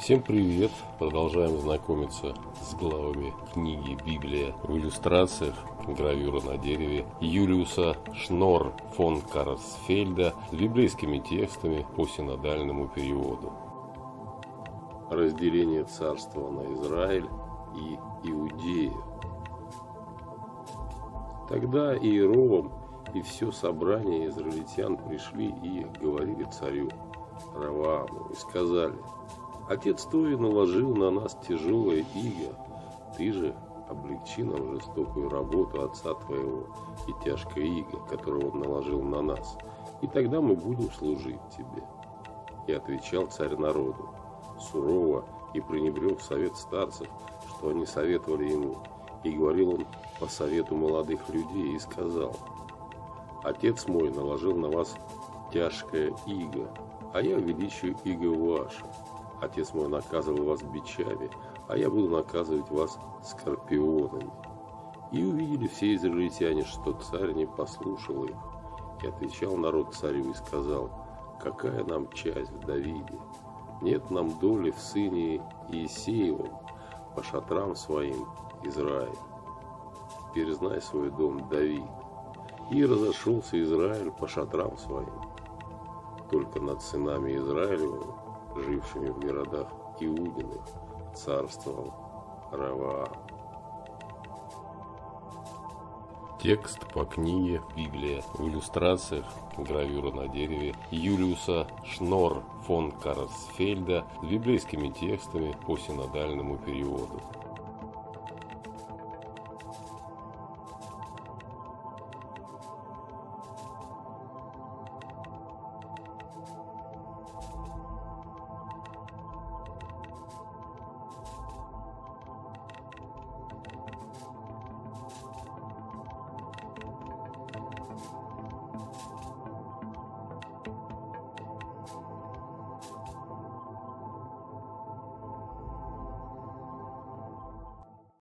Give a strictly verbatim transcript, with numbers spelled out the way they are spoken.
Всем привет! Продолжаем знакомиться с главами книги «Библия» в иллюстрациях, гравюра на дереве Юлиуса Шнор фон Карсфельда с библейскими текстами по синодальному переводу. Разделение царства на Израиль и Иудею. Тогда Иеровам и все собрание израильтян пришли и говорили царю Ровоаму и сказали: «Отец твой наложил на нас тяжелое иго, ты же облегчи нам жестокую работу отца твоего и тяжкое иго, которое он наложил на нас, и тогда мы будем служить тебе». И отвечал царь народу сурово и пренебрег совет старцев, что они советовали ему, и говорил он по совету молодых людей и сказал: «Отец мой наложил на вас тяжкое иго, а я увеличу иго ваше. Отец мой наказывал вас бичами, а я буду наказывать вас скорпионами». И увидели все израильтяне, что царь не послушал их. И отвечал народ царю и сказал: «Какая нам часть в Давиде? Нет нам доли в сыне Иисеевом, по шатрам своим, Израиль. Теперь знай свой дом, Давид». И разошелся Израиль по шатрам своим. Только над сынами Израилевыми, жившими в городах Иудиных, царствовал Ровоам. Текст по книге «Библия» в иллюстрациях, гравюра на дереве Юлиуса Шнор фон Карсфельда с библейскими текстами по синодальному переводу.